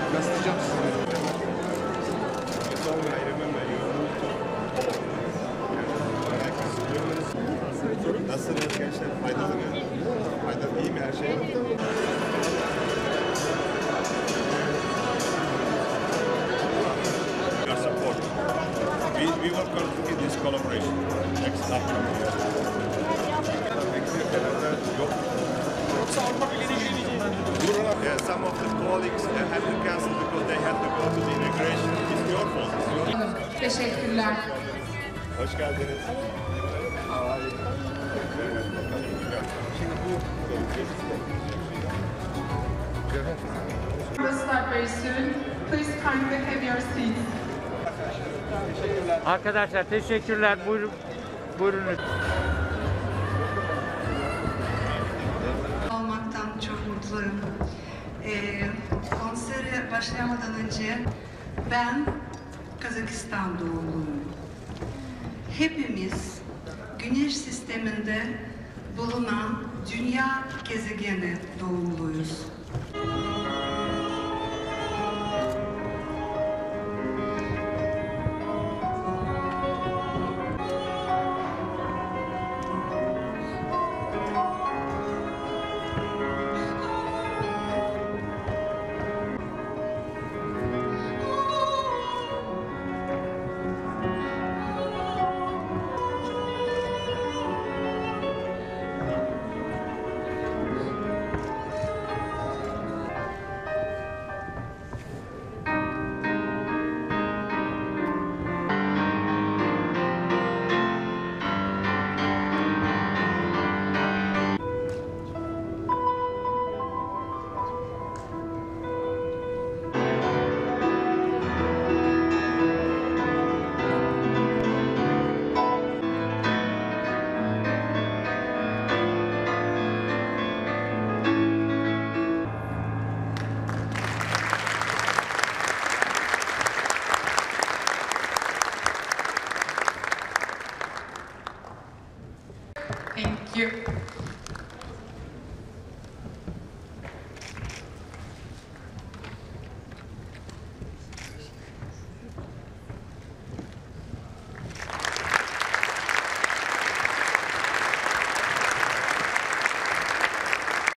Rastlayacağım sizi. Nasılsınız gençler? Faydalı mı? Faydalı iyi mi her şey? Your support. We work on in this collaboration. Next upcoming year. Yok. Yeah, some of the colleagues had to cancel because they had to go to the inauguration. It's your fault. It's your fault. Teşekkürler. Hoş geldiniz. We'll start very soon. Please kindly have your seats. Arkadaşlar teşekkürler. Buyurun. Olmaktan çok mutluyum. Konsere başlamadan önce ben Kazakistan doğumluyum. Hepimiz Güneş sisteminde bulunan dünya gezegeni doğumluyuz.